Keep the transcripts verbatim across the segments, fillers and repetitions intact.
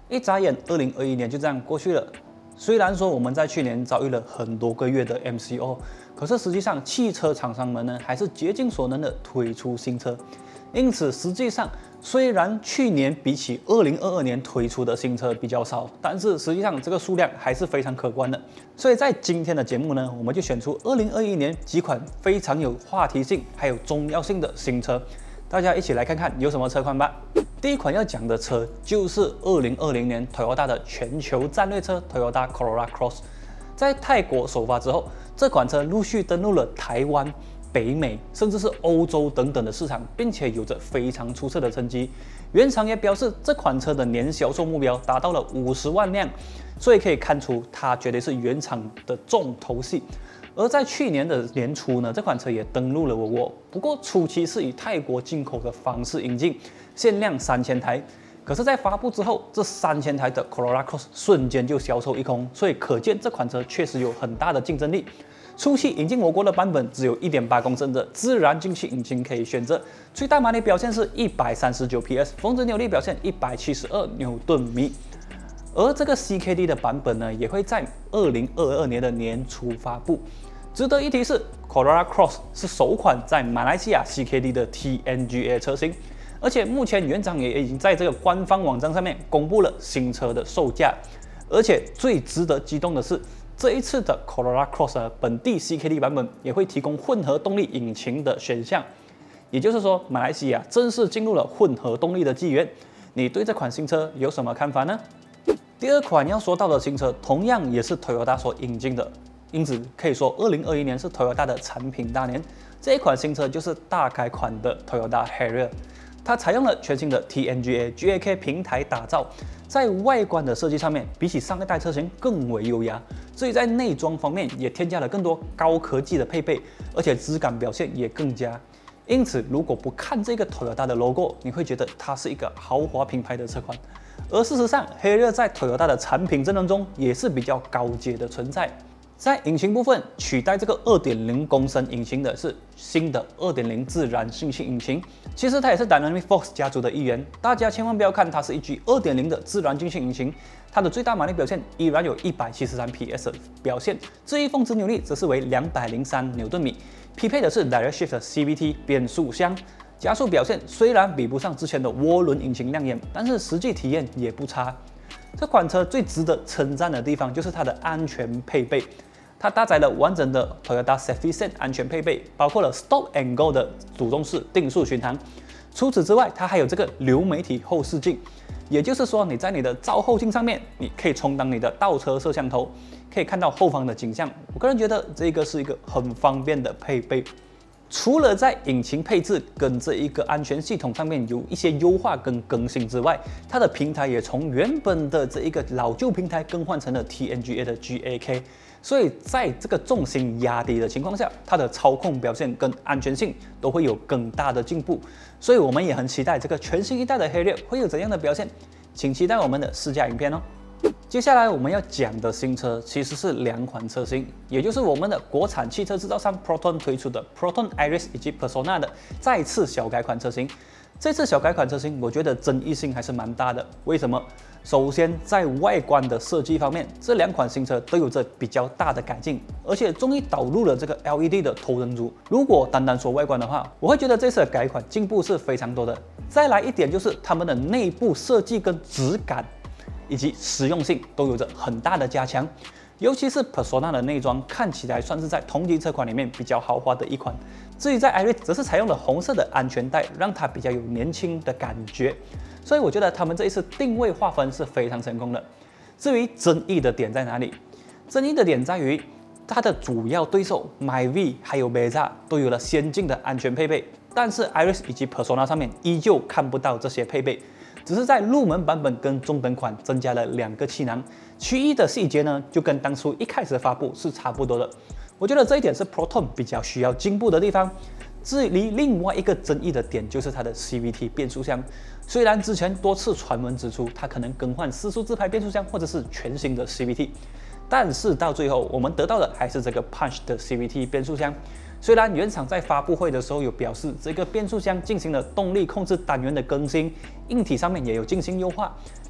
一眨眼，二零二一年就这样过去了。虽然说我们在去年遭遇了很多个月的 M C O， 可是实际上汽车厂商们呢还是竭尽所能的推出新车。因此，实际上虽然去年比起二零二二年推出的新车比较少，但是实际上这个数量还是非常可观的。所以在今天的节目呢，我们就选出二零二一年几款非常有话题性还有重要性的新车，大家一起来看看有什么车款吧。第一款要讲的车就是二零二零年 Toyota 的全球战略车 Toyota Corolla Cross。在泰国首发之后，这款车陆续登陆了台湾、北美，甚至是欧洲等等的市场，并且有着非常出色的成绩。原厂也表示，这款车的年销售目标达到了五十万辆，所以可以看出它绝对是原厂的重头戏。而在去年的年初呢，这款车也登陆了我国，不过初期是以泰国进口的方式引进，限量三千台。可是，在发布之后，这三千台的 Corolla Cross 瞬间就销售一空，所以可见这款车确实有很大的竞争力。初期引进我国的版本只有 一点八公升的自然进气引擎可以选择，最大马力表现是一百三十九匹 S， 峰值扭力表现一百七十二牛顿米。而这个 C K D 的版本呢，也会在二零二二年的年初发布。值得一提是 ，Corolla Cross 是首款在马来西亚 C K D 的 T N G A 车型，而且目前原厂也已经在这个官方网站上面公布了新车的售价。而且最值得激动的是，这一次的 Corolla Cross 呢，本地 C K D 版本也会提供混合动力引擎的选项，也就是说，马来西亚正式进入了混合动力的纪元。你对这款新车有什么看法呢？第二款要说到的新车，同样也是 Toyota 所引进的，因此可以说二零二一年是 Toyota 的产品大年。这一款新车就是大改款的 Toyota Harrier， 它采用了全新的 T N G A G A K 平台打造，在外观的设计上面，比起上一代车型更为优雅。至于在内装方面，也添加了更多高科技的配备，而且质感表现也更佳。因此，如果不看这个 Toyota 的 logo， 你会觉得它是一个豪华品牌的车款。而事实上 ，Harrier 在 Toyota 的产品阵容中也是比较高阶的存在。在引擎部分，取代这个 二点零公升引擎的是新的 二点零自然进气引擎。其实它也是 Dynamic Force 家族的一员，大家千万不要看它是一具 二点零的自然进气引擎，它的最大马力表现依然有一百七十三匹 S 的表现，至于峰值扭力则是为两百零三牛顿米，匹配的是 Direct Shift 的 C V T 变速箱。加速表现虽然比不上之前的涡轮引擎亮眼，但是实际体验也不差。这款车最值得称赞的地方就是它的安全配备，它搭载了完整的 Toyota Safety Sense 安全配备，包括了 Stop and Go 的主动式定速巡航。除此之外，它还有这个流媒体后视镜，也就是说你在你的照后镜上面，你可以充当你的倒车摄像头，可以看到后方的景象。我个人觉得这个是一个很方便的配备。除了在引擎配置跟这一个安全系统上面有一些优化跟更新之外，它的平台也从原本的这一个老旧平台更换成了 T N G A 的 G A K， 所以在这个重心压低的情况下，它的操控表现跟安全性都会有更大的进步。所以我们也很期待这个全新一代的 Harrier 会有怎样的表现，请期待我们的试驾影片哦。接下来我们要讲的新车其实是两款车型，也就是我们的国产汽车制造商 Proton 推出的 Proton Iris 以及 Persona 的再次小改款车型。这次小改款车型，我觉得争议性还是蛮大的。为什么？首先，在外观的设计方面，这两款新车都有着比较大的改进，而且终于导入了这个 L E D 的头灯组。如果单单说外观的话，我会觉得这次的改款进步是非常多的。再来一点就是他们的内部设计跟质感，以及实用性都有着很大的加强，尤其是 Persona 的内装看起来算是在同级车款里面比较豪华的一款。至于在 Iris 则是采用了红色的安全带，让它比较有年轻的感觉。所以我觉得他们这一次定位划分是非常成功的。至于争议的点在哪里？争议的点在于它的主要对手 Myvi 还有 Beza 都有了先进的安全配备，但是 Iris 以及 Persona 上面依旧看不到这些配备。只是在入门版本跟中等款增加了两个气囊，其余的细节呢就跟当初一开始发布是差不多的。我觉得这一点是 Proton 比较需要进步的地方。至于另外一个争议的点就是它的 C V T 变速箱，虽然之前多次传闻指出它可能更换四速自排变速箱或者是全新的 C V T， 但是到最后我们得到的还是这个 Punch 的 C V T 变速箱。虽然原厂在发布会的时候有表示，这个变速箱进行了动力控制单元的更新，硬体上面也有进行优化，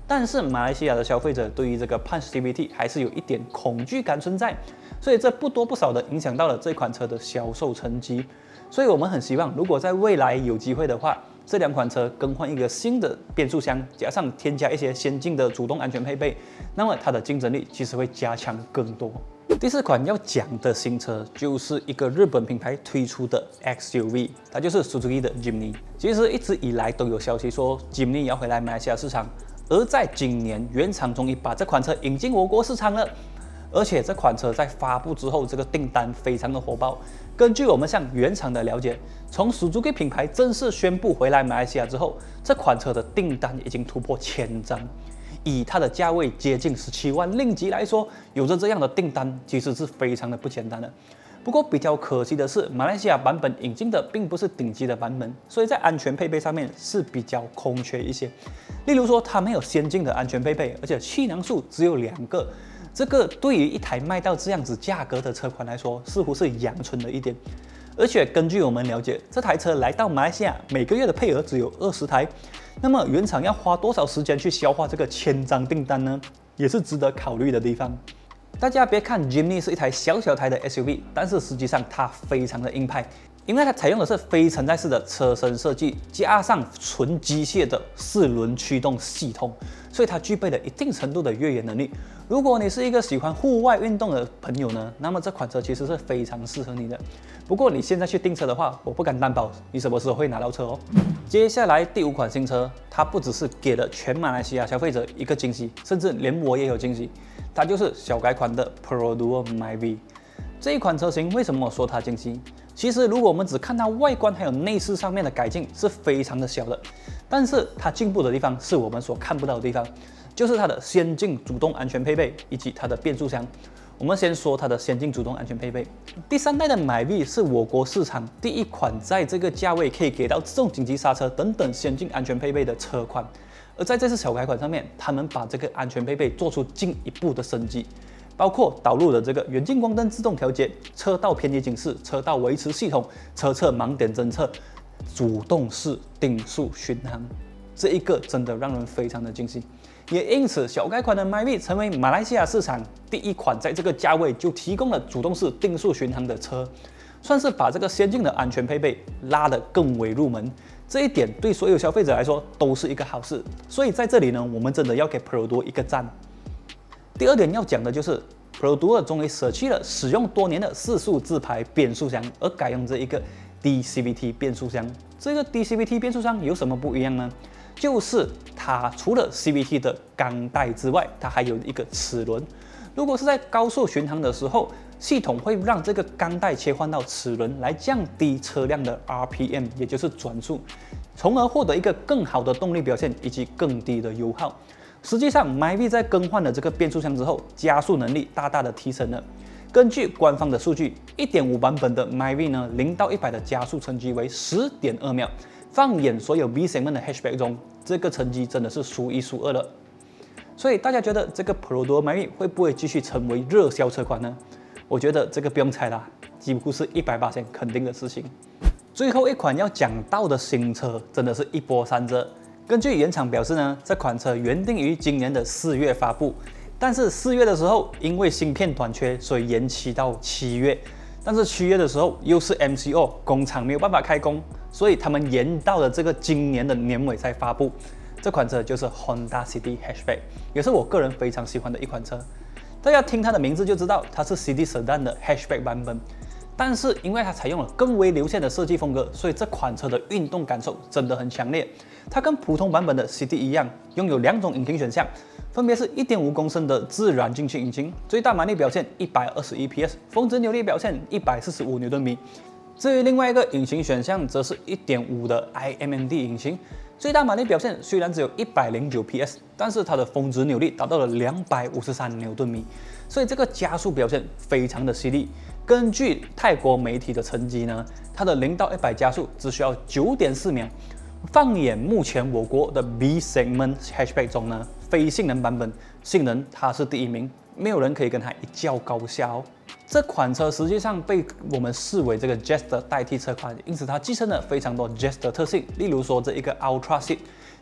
但是马来西亚的消费者对于这个 Punch C V T 还是有一点恐惧感存在，所以这不多不少的影响到了这款车的销售成绩。所以我们很希望，如果在未来有机会的话，这两款车更换一个新的变速箱，加上添加一些先进的主动安全配备，那么它的竞争力其实会加强更多。第四款要讲的新车就是一个日本品牌推出的 X U V， 它就是 Suzuki 的 Jimny。其实一直以来都有消息说 Jimny 要回来马来西亚市场，而在今年原厂终于把这款车引进我国市场了。而且这款车在发布之后，这个订单非常的火爆。根据我们向原厂的了解，从 Suzuki 品牌正式宣布回来马来西亚之后，这款车的订单已经突破千张。以它的价位接近十七万令吉来说，有着这样的订单，其实是非常的不简单的。不过比较可惜的是，马来西亚版本引进的并不是顶级的版本，所以在安全配备上面是比较空缺一些。例如说，它没有先进的安全配备，而且气囊数只有两个。这个对于一台卖到这样子价格的车款来说，似乎是阳春了一点。而且根据我们了解，这台车来到马来西亚，每个月的配额只有二十台。那么原厂要花多少时间去消化这个千张订单呢？也是值得考虑的地方。大家别看 Jimny 是一台小小台的 S U V， 但是实际上它非常的硬派，因为它采用的是非承载式的车身设计，加上纯机械的四轮驱动系统，所以它具备了一定程度的越野能力。如果你是一个喜欢户外运动的朋友呢，那么这款车其实是非常适合你的。不过你现在去订车的话，我不敢担保你什么时候会拿到车哦。接下来第五款新车，它不只是给了全马来西亚消费者一个惊喜，甚至连我也有惊喜。它就是小改款的 Perodua Myvi。这一款车型为什么我说它惊喜？其实如果我们只看它外观还有内饰上面的改进，是非常的小的。但是它进步的地方是我们所看不到的地方，就是它的先进主动安全配备以及它的变速箱。我们先说它的先进主动安全配备。第三代的 Myvi 是我国市场第一款在这个价位可以给到自动紧急刹车等等先进安全配备的车款。而在这次小改款上面，他们把这个安全配备做出进一步的升级，包括导入了这个远近光灯自动调节、车道偏移警示、车道维持系统、车侧盲点侦测、主动式定速巡航。这一个真的让人非常的惊喜。也因此，小改款的 Myvi 成为马来西亚市场第一款在这个价位就提供了主动式定速巡航的车，算是把这个先进的安全配备拉得更为入门。这一点对所有消费者来说都是一个好事。所以在这里呢，我们真的要给 Perodua 一个赞。第二点要讲的就是 Perodua 终于舍弃了使用多年的四速自排变速箱，而改用这一个 D C V T 变速箱。这个 D C V T 变速箱有什么不一样呢？就是它除了 C V T 的钢带之外，它还有一个齿轮。如果是在高速巡航的时候，系统会让这个钢带切换到齿轮，来降低车辆的 R P M， 也就是转速，从而获得一个更好的动力表现以及更低的油耗。实际上 ，Myvi 在更换了这个变速箱之后，加速能力大大的提升了。根据官方的数据 ，一点五 版本的 Myvi 呢，零到一百的加速成绩为 十点二秒。放眼所有 B segment 的 hatchback 中，这个成绩真的是数一数二了。所以大家觉得这个 Perodua Myvi 会不会继续成为热销车款呢？我觉得这个不用猜啦，几乎是一百巴仙肯定的事情。最后一款要讲到的新车，真的是一波三折。根据原厂表示呢，这款车原定于今年的四月发布，但是四月的时候因为芯片短缺，所以延期到七月。但是七月的时候又是 M C O， 工厂没有办法开工，所以他们延到了这个今年的年尾才发布。这款车就是 Honda City Hatchback， 也是我个人非常喜欢的一款车。大家听它的名字就知道，它是 City Sedan 的 Hatchback 版本。但是因为它采用了更为流线的设计风格，所以这款车的运动感受真的很强烈。它跟普通版本的 City 一样，拥有两种引擎选项，分别是 一点五公升的自然进气引擎，最大马力表现一百二十一 P S， 峰值扭力表现一百四十五牛顿米。至于另外一个引擎选项，则是 一点五 的 I M M D 引擎，最大马力表现虽然只有一百零九 P S， 但是它的峰值扭力达到了两百五十三牛顿米，所以这个加速表现非常的犀利。根据泰国媒体的成绩呢，它的零到一百加速只需要 九点四秒。放眼目前我国的 B segment hatchback 中呢，非性能版本性能它是第一名，没有人可以跟它一较高下哦。这款车实际上被我们视为这个 Jazz 的代替车款，因此它继承了非常多 Jazz 的特性，例如说这一个 Ultra Seat，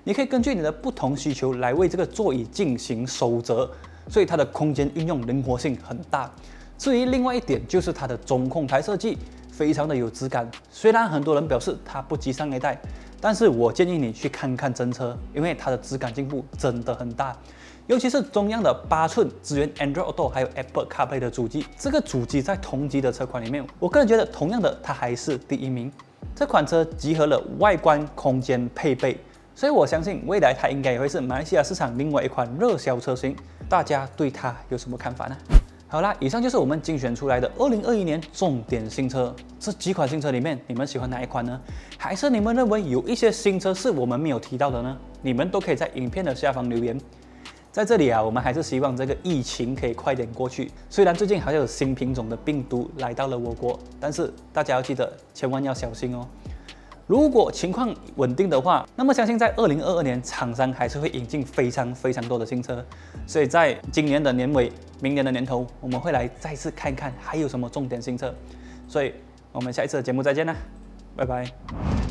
你可以根据你的不同需求来为这个座椅进行收折，所以它的空间运用灵活性很大。至于另外一点就是它的中控台设计非常的有质感，虽然很多人表示它不及上一代，但是我建议你去看看真车，因为它的质感进步真的很大。尤其是中央的八寸支援 Android Auto 还有 Apple CarPlay 的主机，这个主机在同级的车款里面，我个人觉得同样的它还是第一名。这款车集合了外观、空间、配备，所以我相信未来它应该也会是马来西亚市场另外一款热销车型。大家对它有什么看法呢？好啦，以上就是我们精选出来的二零二一年重点新车。这几款新车里面，你们喜欢哪一款呢？还是你们认为有一些新车是我们没有提到的呢？你们都可以在影片的下方留言。在这里啊，我们还是希望这个疫情可以快点过去。虽然最近好像有新品种的病毒来到了我国，但是大家要记得，千万要小心哦。如果情况稳定的话，那么相信在二零二二年，厂商还是会引进非常非常多的新车。所以在今年的年尾、明年的年头，我们会来再次看看还有什么重点新车。所以我们下一次的节目再见啦，拜拜。